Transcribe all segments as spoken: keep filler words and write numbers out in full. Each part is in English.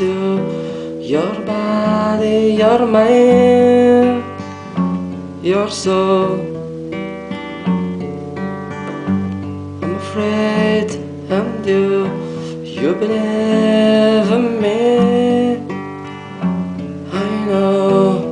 into your body, your mind, your soul. I'm afraid I'm due. You believe in me, I know.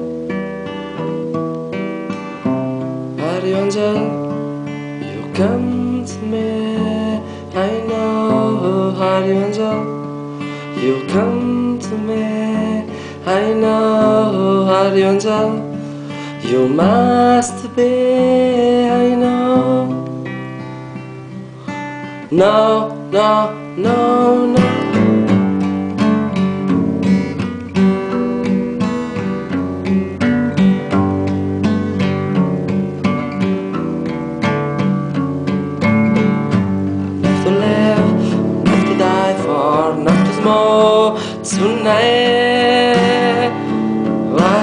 Angel, you come to me, I know. Angel, you come to me, I know. Angel, you must be, I know. No, no, no, no. Not to live, not to die for, not to smoke tonight. Why?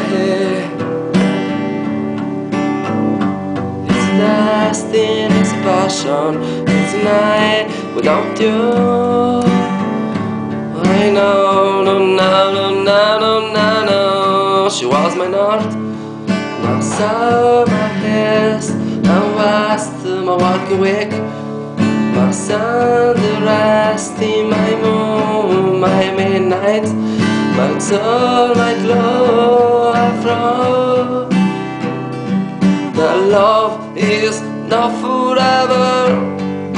It's lasting, it's a passion, it's a night without you. I know, no, no, no, no, no, no, no. She was my north, now so my east and west, my walking week, my sun, the rest in my moon, my midnight, my soul, my glow, afro. The love is not forever.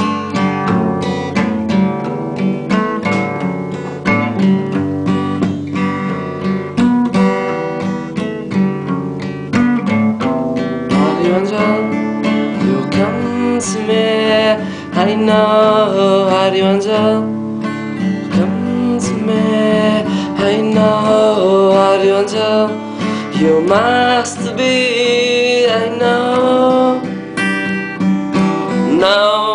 Angel, you come to me, I know. Angel, come to me, I know. Angel, you must be, I know. No.